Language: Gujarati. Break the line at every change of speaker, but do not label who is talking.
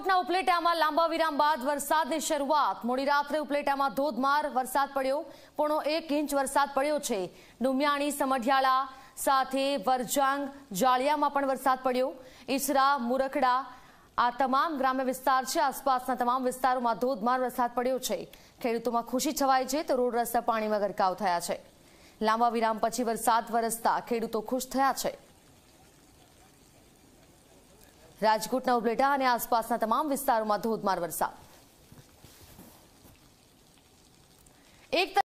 રાજકોટના ઉપલેટામાં લાંબા વિરામ બાદ વરસાદની શરૂઆત। મોડી રાત્રે ઉપલેટામાં ધોધમાર વરસાદ પડ્યો। 1.5 ઇંચ વરસાદ પડ્યો છે। ડુમિયાણી, સમઢિયાળા સાથે વરજાંગ, જાળિયામાં પણ વરસાદ પડ્યો। ઈસરા, મુરખડા આ તમામ ગ્રામ્ય વિસ્તાર છે। આસપાસના તમામ વિસ્તારોમાં ધોધમાર વરસાદ પડ્યો છે। ખેડૂતોમાં ખુશી છવાઈ છે તો રોડ રસ્તા પાણીમાં ગરકાવ થયા છે। લાંબા વિરામ પછી વરસાદ વરસતા ખેડૂતો ખુશ થયા છે। રાજકોટના ઉપલેટા અને આસપાસના તમામ વિસ્તારોમાં ધોધમાર વરસાદ।